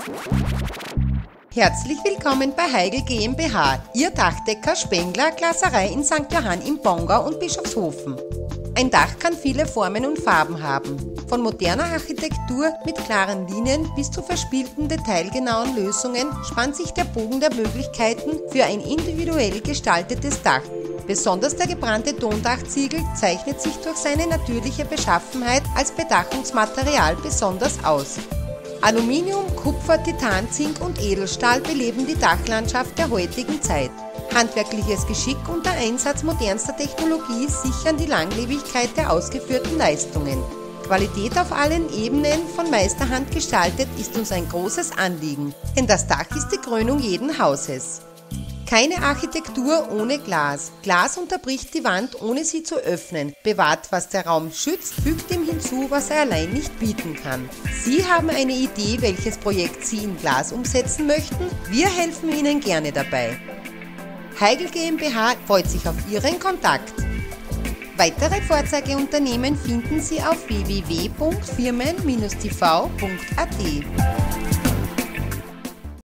Herzlich willkommen bei Heigl GmbH, Ihr Dachdecker, Spengler, Glaserei in St. Johann im Pongau und Bischofshofen. Ein Dach kann viele Formen und Farben haben. Von moderner Architektur mit klaren Linien bis zu verspielten, detailgenauen Lösungen spannt sich der Bogen der Möglichkeiten für ein individuell gestaltetes Dach. Besonders der gebrannte Tondachziegel zeichnet sich durch seine natürliche Beschaffenheit als Bedachungsmaterial besonders aus. Aluminium, Kupfer, Titan, Zink und Edelstahl beleben die Dachlandschaft der heutigen Zeit. Handwerkliches Geschick und der Einsatz modernster Technologie sichern die Langlebigkeit der ausgeführten Leistungen. Qualität auf allen Ebenen von Meisterhand gestaltet ist uns ein großes Anliegen, denn das Dach ist die Krönung jeden Hauses. Keine Architektur ohne Glas. Glas unterbricht die Wand, ohne sie zu öffnen, bewahrt, was der Raum schützt, fügt ihm hinzu, was er allein nicht bieten kann. Sie haben eine Idee, welches Projekt Sie in Glas umsetzen möchten? Wir helfen Ihnen gerne dabei. Heigl GmbH freut sich auf Ihren Kontakt. Weitere Vorzeigeunternehmen finden Sie auf www.firmen-tv.at.